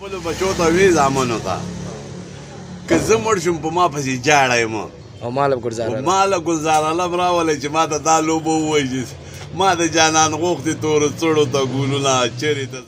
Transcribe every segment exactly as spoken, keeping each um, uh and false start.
خپلو بچو ته وې زامنو ته که زه مړ شم په ما پسې جاړه یم او ما له ګلزار ما له ګلزار علم راولی چې ما ته دا لوبه ووایي ما د جانان غوښتې تورو څړو ته ګلونه چیرې ته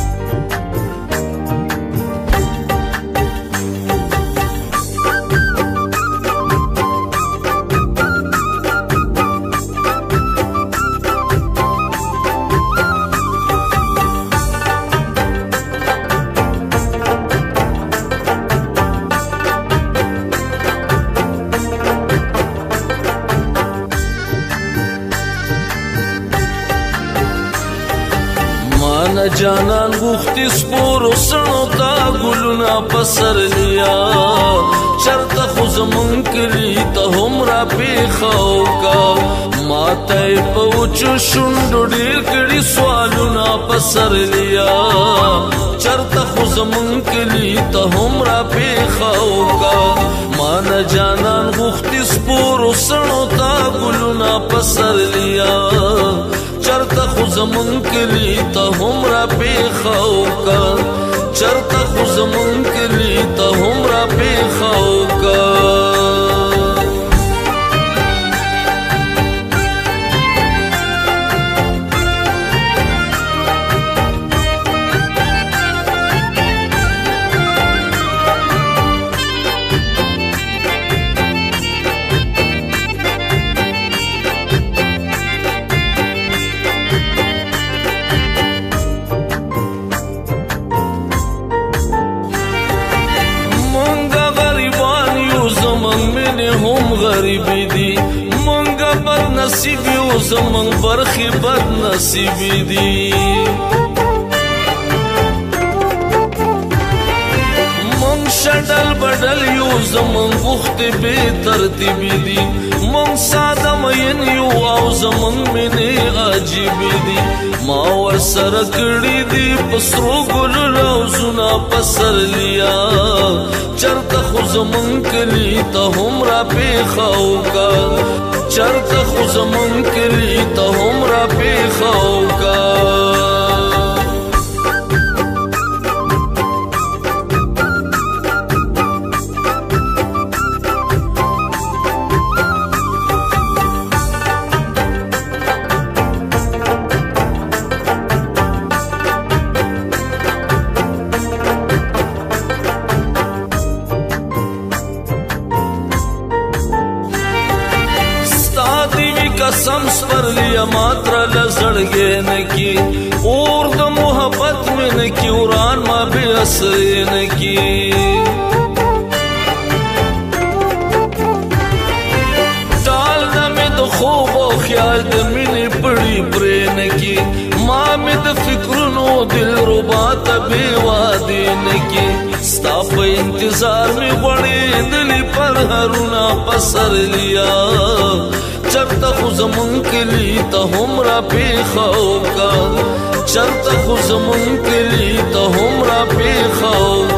جانان غوښتي سپورو سڼو ته ګلونه په سر لیا چرته خو زمونږ کلي ته هم راپېښه وکړه ما ته یې په وچو شونډو ډېر کړي سوالونه په سر لیا چرته خو زمونږ کلي ته هم راپېښه وکړه ما نه جانان غوښتي سپورو سڼو ته ګلونه په سر لیا چرته خو زمونږ کلي ته هم راپېښه وکړه چرته خو زمونږ کلي ته هم راپېښه وکړه غریبی دی منگا بد نصیبی و زمان برخی بد نصیبی دی من شدل بدل یو زمان وقت بے ترتیبی دی من ساده مین یو او زمان منی عجیبی دی ما ور سر کړی دی پسرو ګل روزونه پسر لیا چرته خو زمون کلی ته هم راپېښه وکړه چرته خو زمون کلی ته هم راپېښه وکړه قسم سپر لیا ماترا لزړګې نکی اور د محبت مې نکی وران ما به اثر نکی ټال د مې د خوب او خیال د مینې پړی پرې نکی ما مې د فکرونو دل ربا ته بې وادې نکی ستا په انتظار مې غوړېدلې پر هرونه په سر لیا چرته خو زمون کلی ته هم راپېښه وکړه چرته خو زمون کلی ته هم راپېښه وکړه